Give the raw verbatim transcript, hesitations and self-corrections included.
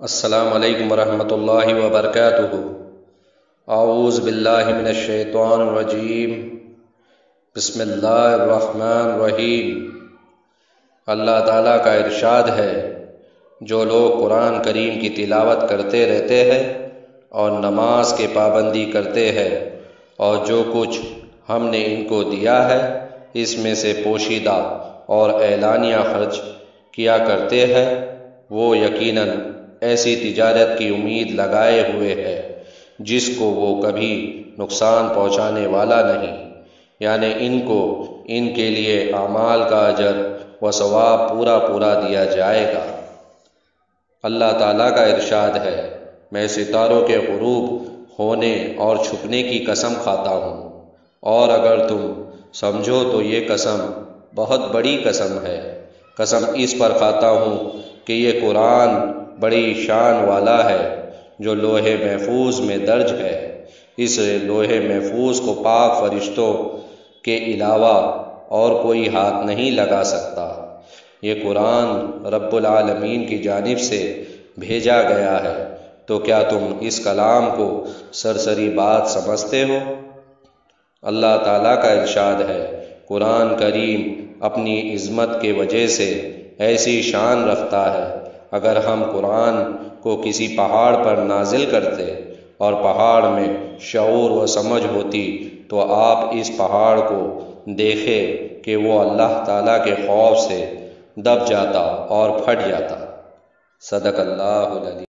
السلام علیکم ورحمۃ اللہ وبرکاتہ۔ اعوذ باللہ من الشیطان الرجیم، بسم اللہ الرحمن الرحیم۔ اللہ تعالیٰ کا ارشاد ہے، جو لوگ قرآن کریم کی تلاوت کرتے رہتے ہیں اور نماز کے پابندی کرتے ہیں اور جو کچھ ہم نے ان کو دیا ہے اس میں سے پوشیدہ اور اعلانیہ خرچ کیا کرتے ہیں، وہ یقیناً ایسی تجارت کی امید لگائے ہوئے ہے جس کو وہ کبھی نقصان پہنچانے والا نہیں، یعنی ان کو ان کے لیے اعمال کا اجر و ثواب پورا پورا دیا جائے گا۔ اللہ تعالیٰ کا ارشاد ہے، میں ستاروں کے غروب ہونے اور چھپنے کی قسم کھاتا ہوں، اور اگر تم سمجھو تو یہ قسم بہت بڑی قسم ہے۔ قسم اس پر کھاتا ہوں کہ یہ قرآن بڑی شان والا ہے جو لوح محفوظ میں درج ہے، اس لوح محفوظ کو پاک فرشتوں کے علاوہ اور کوئی ہاتھ نہیں لگا سکتا۔ یہ قرآن رب العالمین کی جانب سے بھیجا گیا ہے، تو کیا تم اس کلام کو سرسری بات سمجھتے ہو؟ اللہ تعالیٰ کا ارشاد ہے، قرآن کریم اپنی عظمت کے وجہ سے ایسی شان رکھتا ہے، اگر ہم قرآن کو کسی پہاڑ پر نازل کرتے اور پہاڑ میں شعور و سمجھ ہوتی تو آپ اس پہاڑ کو دیکھے کہ وہ اللہ تعالیٰ کے خوف سے دب جاتا اور پھٹ جاتا۔ صدق اللہ العظیم۔